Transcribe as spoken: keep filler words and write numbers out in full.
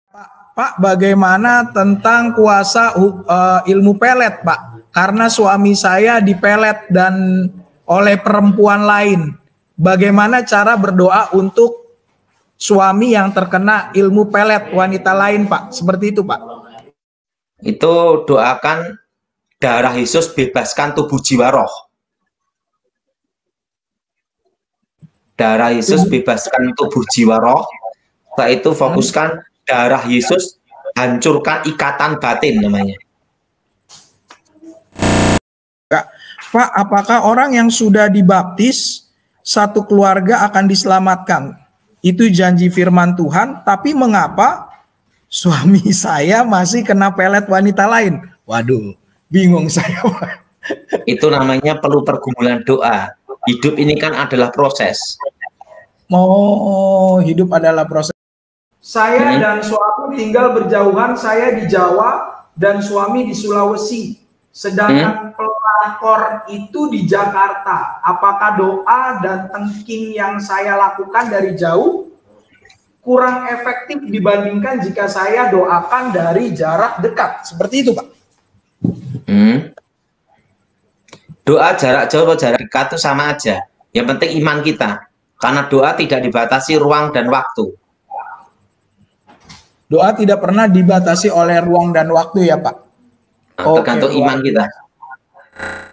Pak, bagaimana tentang kuasa uh, ilmu pelet, Pak? Karena suami saya dipelet dan oleh perempuan lain. Bagaimana cara berdoa untuk suami yang terkena ilmu pelet wanita lain, Pak? Seperti itu, Pak. Itu doakan darah Yesus bebaskan tubuh jiwa roh. Darah Yesus bebaskan tubuh jiwa roh. Setelah itu fokuskan darah Yesus hancurkan ikatan batin namanya. Pak, apakah orang yang sudah dibaptis satu keluarga akan diselamatkan? Itu janji firman Tuhan, tapi mengapa suami saya masih kena pelet wanita lain? Waduh, bingung saya, Pak. Itu namanya perlu pergumulan doa. Hidup ini kan adalah proses. Oh, hidup adalah proses. Saya hmm. dan suami tinggal berjauhan, saya di Jawa dan suami di Sulawesi. Sedangkan hmm. pelakor itu di Jakarta. Apakah doa dan tengking yang saya lakukan dari jauh kurang efektif dibandingkan jika saya doakan dari jarak dekat? Seperti itu, Pak. Hmm. Doa jarak jauh atau jarak dekat itu sama aja. Yang penting iman kita. Karena doa tidak dibatasi ruang dan waktu. Doa tidak pernah dibatasi oleh ruang dan waktu ya, Pak? Nah, tergantung Oke, iman kita.